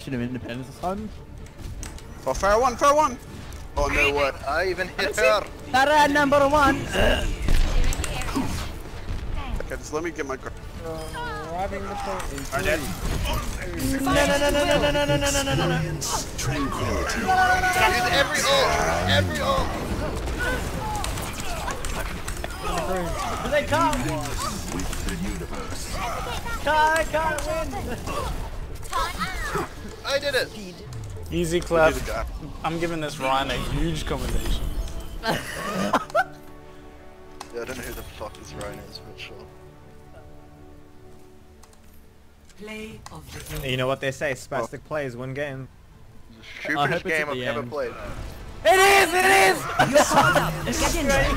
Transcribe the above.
Declaration of Independence this time. Oh, fair one, fair one! Oh no way. I even hit her! Tara, number one! Okay, just let me get my car. Robbing the point. Are dead? No. Use every ult! Every ult! They can't! Can't win! I did it! Easy clap. I'm giving this Rein a huge commendation. Yeah, I don't know who the fuck this Rein is, but sure. Play of the game. You know what they say, spastic plays win game. The stupidest game I've ever played. It is! You're caught up. Get in there.